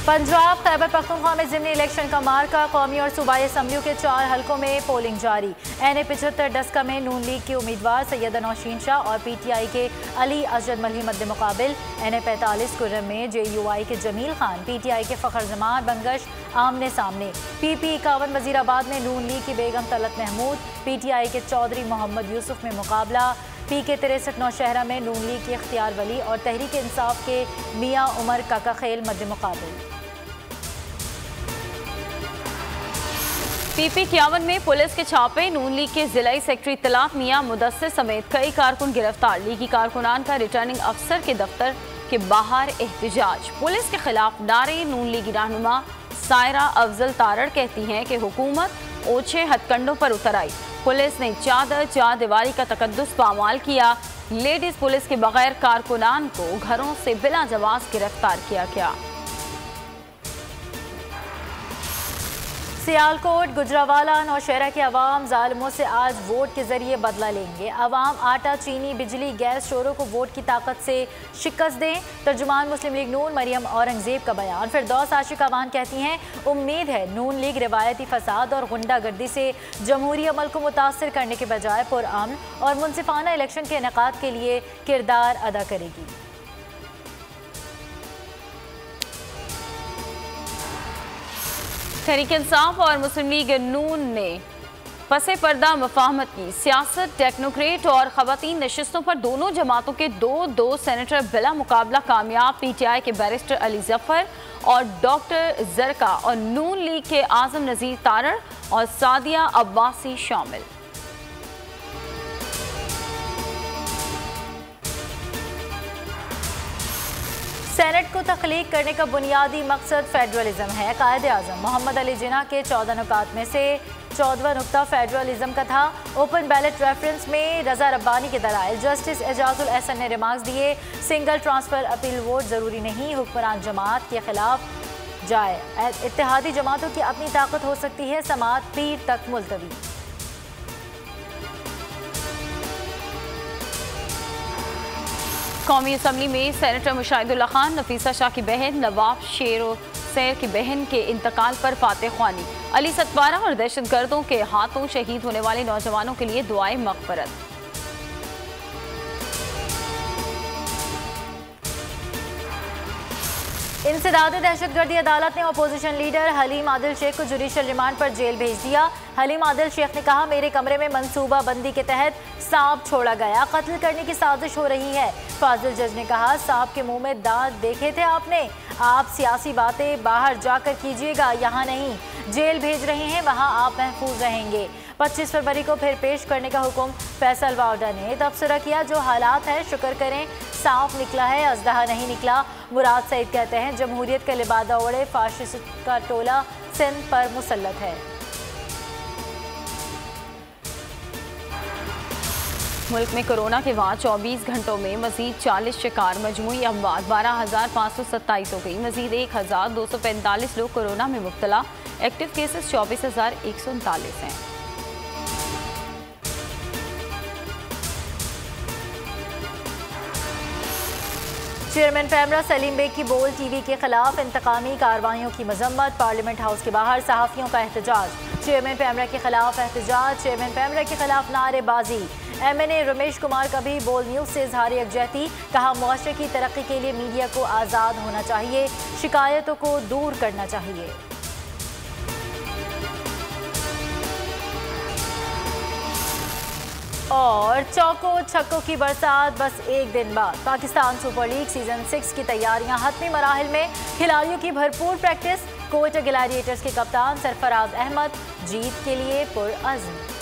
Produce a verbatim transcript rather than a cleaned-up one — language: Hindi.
पंजाब खैबर पख्तूनख्वा में ज़िमनी इलेक्शन का मार्का, कौमी और सूबाई असम्बलियों के चार हलकों में पोलिंग जारी। एन ए पिछहत्तर डस्का में नून लीग के उम्मीदवार सैयदा नौशीन शाह और पी टी आई के अली अजद मल्ही मद्दे मुकाबिल। एन ए पैंतालीस कुर्रम में जे यू आई के Jamil Khan, P T I के फ़खर जमान बंगश आमने सामने। पी पी इक्यावन वजीराबाद में नून लीग की Begum Talat Mahmood, P T I के चौधरी मोहम्मद यूसुफ में मुकाबला। पी के तिरसठ नौशहरा में नून लीग के इख्तियार वली और तहरीक इंसाफ के मियाँ उमर काका खेल मद्दे मुकाबिल। पी पी इक्यावन में पुलिस के छापे, नून लीग के जिलाई सेक्रेटरी इत्तलाफ मियाँ मुदस्सिर समेत कई कारकुन गिरफ्तार। लीगी कारकुनान का रिटर्निंग अफसर के दफ्तर के बाहर एहतजाज। पुलिस के खिलाफ नारे। नून लीगी रहनुमा सायरा अफजल तारड़ कहती हैं कि हुकूमत ओछे हथकंडों पर उतर आई। पुलिस ने चादर चार दीवारी का तकद्दुस पामाल किया। लेडीज पुलिस के बगैर कारकुनान को घरों से बिला जवाब गिरफ्तार किया गया। सियालकोट गुजरावाला नौशहरा के अवाम जालिमों से आज वोट के जरिए बदला लेंगे। अवाम आटा, चीनी, बिजली, गैस स्टोरों को वोट की ताकत से शिकस्त दें। तर्जुमान मुस्लिम लीग नून मरियम औरंगजेब का बयान। फिरदौस आशिक अवान कहती हैं, उम्मीद है नून लीग रिवायती फसाद और गुंडागर्दी से जमहूरी अमल को मुतासर करने के बजाय पुरअमन और मुनसिफाना इलेक्शन के इनेकाद के लिए किरदार अदा करेगी। तहरीक इंसाफ और मुस्लिम लीग नून ने पसे पर्दा मफाहमत की। सियासत, टेक्नोक्रेट और खवातीन नशिस्तों पर दोनों जमातों के दो दो सेनेटर बिला मुकाबला कामयाब। पी टी आई के बैरिस्टर अली जफर और डॉक्टर जरका और नून लीग के आजम नजीर तारड़ और सादिया अब्बासी शामिल। सेनेट को तख्लीक करने का बुनियादी मकसद फेडरलिज्म है। कायदे आज़म मोहम्मद अली जिन्ना के चौदह नुकात में से चौदहवां नुक्ता फेडरलिज्म का था। ओपन बैलेट रेफरेंस में रजा रब्बानी के दलाइल। जस्टिस एजाजुल एहसन ने रिमार्क्स दिए, सिंगल ट्रांसफर अपील वोट ज़रूरी नहीं, हुक्मरान जमात के खिलाफ जाए। इत्तेहादी जमातों की अपनी ताकत हो सकती है, समात पीर तक मुलतवी। कौमी असम्बली में सेनेटर मुशाहिदुल्लाह खान, नफीसा शाह की बहन नवाब शेरो सैर की बहन के इंतकाल पर फातह ख्वानी। अली सतवारा और दहशत गर्दों के हाथों शहीद होने वाले नौजवानों के लिए दुआए मग़फ़िरत। इंसदाद दहशतगर्दी अदालत ने अपोजिशन लीडर हलीम आदिल शेख को जुडिशल रिमांड पर जेल भेज दिया। हलीम आदिल शेख ने कहा, मेरे कमरे में मंसूबा बंदी के तहत सांप छोड़ा गया, कत्ल करने की साजिश हो रही है। फाजिल जज ने कहा, सांप के मुंह में दांत देखे थे आपने? आप सियासी बातें बाहर जाकर कीजिएगा, यहाँ नहीं। जेल भेज रहे हैं, वहाँ आप महफूज रहेंगे। पच्चीस फरवरी को फिर पेश करने का हुक्म। फैसल वाउडा ने तबसरा किया, जो हालात है शुक्र करें, सांप निकला है, अजदहा नहीं निकला। मुराद सईद कहते हैं, जमहूरियत का लिबादा ओढ़े फाशिस्ट का टोला सिंध पर मुसल्लत है। मुल्क में कोरोना के बाद चौबीस घंटों में मजीद चालीस शिकार, मजमूई अमवात बारह हज़ार पाँच सौ सत्ताईस हो गई। मजीद एक हज़ार दो सौ पैंतालीस लोग कोरोना में मुब्तला। एक्टिव केसेस चौबीस हज़ार एक सौ उनतालीस हैं। चेयरमैन पैमरा सलीम बेग की बोल टीवी के खिलाफ इंतकामी कार्रवाइयों की मजम्मत। पार्लियामेंट हाउस के बाहर सहाफ़ियों का एहतजाज। चेयरमैन पैमरा के खिलाफ एहतजाज, चेयरमैन पैमरा के खिलाफ नारेबाजी। M N A Ramesh Kumar का भी बोल न्यूज़ से इजहार यकजहती। कहा, मुआशरे की तरक्की के लिए मीडिया को आज़ाद होना चाहिए, शिकायतों को दूर करना चाहिए। और चौकों छक्कों की बरसात बस एक दिन बाद। Pakistan super league season six की तैयारियां हतमी मराहिल में, खिलाड़ियों की भरपूर प्रैक्टिस। कोयटा ग्लैडिएटर्स के कप्तान सरफराज अहमद जीत के लिए पुरअज़्म।